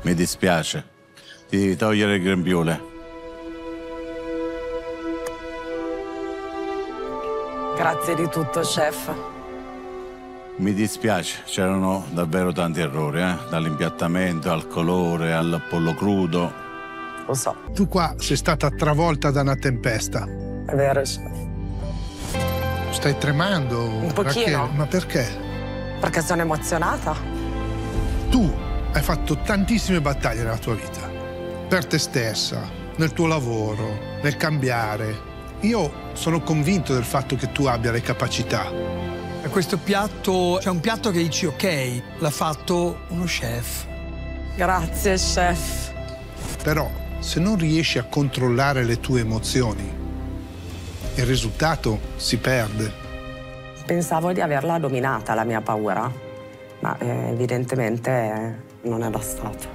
Mi dispiace. Ti devi togliere il grembiule. Grazie di tutto, chef. Mi dispiace, c'erano davvero tanti errori, dall'impiattamento al colore, al pollo crudo. Lo so. Tu qua sei stata travolta da una tempesta. È vero, chef. Stai tremando? Un pochino. Rachele. Ma perché? Perché sono emozionata. Tu hai fatto tantissime battaglie nella tua vita. Per te stessa, nel tuo lavoro, nel cambiare. Io sono convinto del fatto che tu abbia le capacità. Questo piatto, c'è un piatto che dici ok, l'ha fatto uno chef. Grazie, chef. Però, se non riesci a controllare le tue emozioni, il risultato si perde. Pensavo di averla dominata, la mia paura, ma evidentemente non è bastato.